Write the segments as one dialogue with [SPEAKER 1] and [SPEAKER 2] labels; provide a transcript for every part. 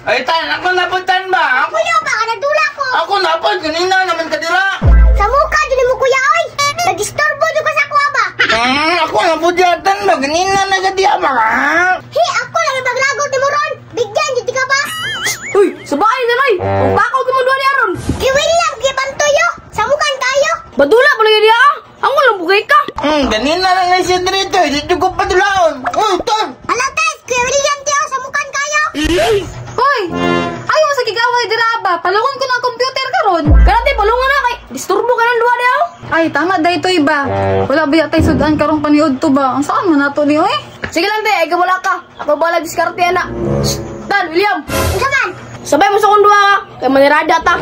[SPEAKER 1] Ay, tan, ako napuntan ba?
[SPEAKER 2] Kuya ba ka nadula ko?
[SPEAKER 1] Ako napad, kanina naman kadira.
[SPEAKER 2] Sa mukha dili mo kuya oy. Nag-istorbo jud ka sa kuha ba?
[SPEAKER 1] Ako napudyatan ba? Kanina nagadiya ba ka?
[SPEAKER 2] He, ako lang ipaglagot ni mo ron. Bigyan jud ka ba?
[SPEAKER 3] Uy, sabay na noy. Kung bakaw ka mo duha ni aron.
[SPEAKER 2] Kiwilang kibantuyo. Sa mukha tayo.
[SPEAKER 3] Badula pa lagi niya. Ang walang bugay ka.
[SPEAKER 1] Kanina lang na siya dito. Dito ko padulaon. Tan.
[SPEAKER 2] Ala tes, Kuya William tiyo sa mukha kayo.
[SPEAKER 3] Hoy, ayaw sa gigaway dira ba? Palungon ko ng computer karon. Kanati palungon na kay disturbo ka ng duha niya. Ay, tama dayto iba. Wala ba yatay sudan karong paniod to ba? Ang saan man nato ni oy? Sige lang te, ay wala ka. Ako bala diskarte na. Tan, William.
[SPEAKER 2] Unsa man?
[SPEAKER 3] Sabay mo sa kong duha ka. Kay manirada ta.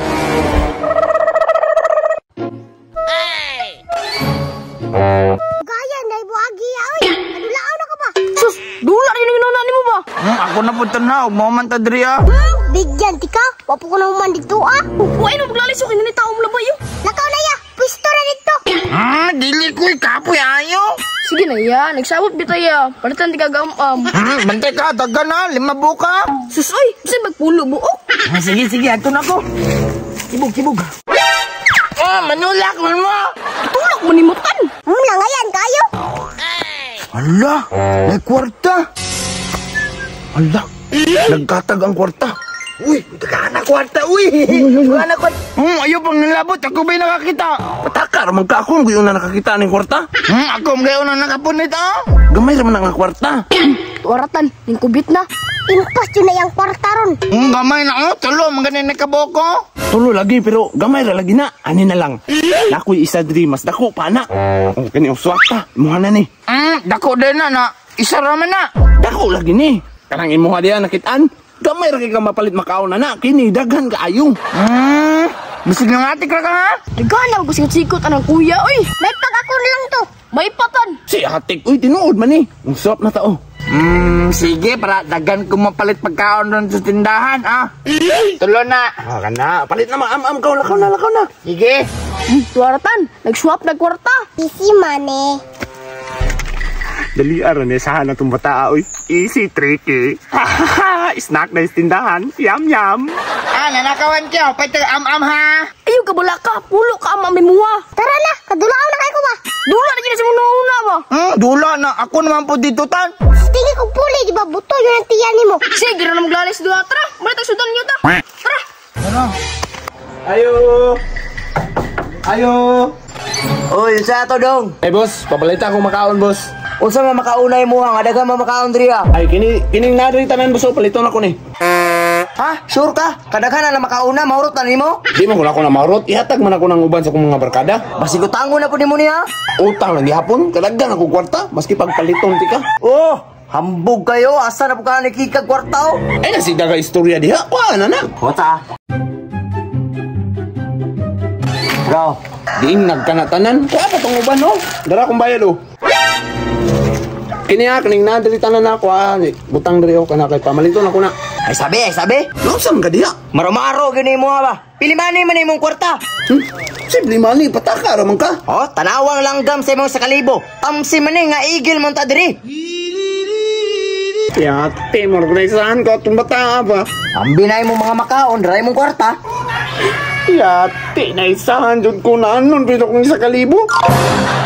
[SPEAKER 2] Gaya na ibuagi oy. Adulao na ka ba?
[SPEAKER 3] Sus, dula rin yung inuna ni mo ba?
[SPEAKER 1] Ako napuntan na. Huwag mo man tadriya.
[SPEAKER 2] Bigyan tika. Wapo ko na human dito ah.
[SPEAKER 3] Uy, no maglalis yung kinini taong labay yun.
[SPEAKER 2] Lakaw na ya. Pwisto na dito.
[SPEAKER 1] Dili ko kapoy ayo.
[SPEAKER 3] Sige na ya, nagsabot bitaya. Palitan di kagamam.
[SPEAKER 1] Bantay ka, taga na. 5 buka.
[SPEAKER 3] Sus, oy, kasi magpulo buok.
[SPEAKER 1] Sige, ato na ko. Kibog. Manulak man mo.
[SPEAKER 3] Tulak mo ni Mutan.
[SPEAKER 2] Langayan kayo.
[SPEAKER 1] Ala, may kwarta. Ala, nagkatag ang kwarta. Uy, tagaan na kwarta, uy. Tagaan na kwarta. Ayaw pang nilabot. Ako ba'y nakakita? Patakar, magkakong gayon na nakakita ng kwarta. Ako gayon na nakapunit, Gamay naman ang kwarta.
[SPEAKER 3] Waratan, yung kubit na.
[SPEAKER 2] Impas yun na yung kwarta ron.
[SPEAKER 1] Gamay na, tulo, maganin na kaboko.
[SPEAKER 4] Tulo lagi pero gamay ra lagi na. Ani na lang. Nakoy isa diri mas dako pa na. Oh, kani uswata. Imuha na ni.
[SPEAKER 1] Dako din na. Isa raman na.
[SPEAKER 4] Dako lagi ni. Kanang imuha diya nakitaan. Gamay ra kay ka mapalit makaon na. Kini daghan kaayo.
[SPEAKER 1] Bisig ng atik ra ka ha?
[SPEAKER 3] Nagana ko sikot anang kuya, oy.
[SPEAKER 2] May pag ako na lang to.
[SPEAKER 3] May patan.
[SPEAKER 4] Si hatik uy tinuod man ni. Uswap na tao.
[SPEAKER 1] Sige, para dagan ko mapalit pagkaon doon sa tindahan, Tulo na.
[SPEAKER 4] Kana, palit na maam-am ka lakaw na.
[SPEAKER 1] Sige.
[SPEAKER 3] Waratan, nagswap na kwarta.
[SPEAKER 2] Easy money.
[SPEAKER 4] Dali ara ni sa na tong bata oy. Easy tricky. Snack na istindahan. Yum.
[SPEAKER 1] Nanakawan ka. Pwede am-am ha.
[SPEAKER 3] Ayaw ka bala ka, pulo ka ang mamimuha.
[SPEAKER 2] Tara na, kadulao na kayo ko ba?
[SPEAKER 3] Dula na gina sa una ba?
[SPEAKER 1] Dula na. Ako naman po dito, tan.
[SPEAKER 2] Tingin ko puli, di ba buto yun ang tiyan ni mo?
[SPEAKER 3] Sige na maglalis doon. Tara, balik sudan niyo ta. Tara.
[SPEAKER 4] Ayo.
[SPEAKER 5] Oy, sa ato dong.
[SPEAKER 4] Boss, papalita akong makaon, boss.
[SPEAKER 5] Unsa man makaunay mo nga daghang makaon diriya?
[SPEAKER 4] Ay kining nadri tanan boss, paliton ako ni.
[SPEAKER 5] Ha? Sure ka? Kadaghan na makauna mahurot na nimo?
[SPEAKER 4] Di man ko na ako na marot, ihatag man ako ng uban sa akong mga barkada.
[SPEAKER 5] Basig utango na po nimo niya.
[SPEAKER 4] Utang lang gihapon, kadaghan ako kwarta, maski pagpaliton ti ka.
[SPEAKER 5] Oh, hambog kayo. Asa na po ka nakikag kwarta o?
[SPEAKER 4] Ay nasi daga istorya diha, kuha na na.
[SPEAKER 5] Wata? Ikaw?
[SPEAKER 4] Diin nagkanatanan, kuha pa tong uban no. Dara akong bayad oh. Kini kaning nadri tanan ako butang diri ako kana kay pamaliton ako na.
[SPEAKER 5] Ay sabi.
[SPEAKER 4] Lusam ka diha.
[SPEAKER 5] Maro-maro gini mo ba? Pili man imong kwarta.
[SPEAKER 4] Simple mani pataka ra man ka.
[SPEAKER 5] Oh, tanawang langgam sa imong 1,000. Tamsi man nga igil mo ta diri.
[SPEAKER 4] Yate mo saan ko itong bata ba?
[SPEAKER 5] Ambi na imong mga makaon, dry mong kwarta.
[SPEAKER 4] Yate na isahan dyan ko na anon pero kung 1,000.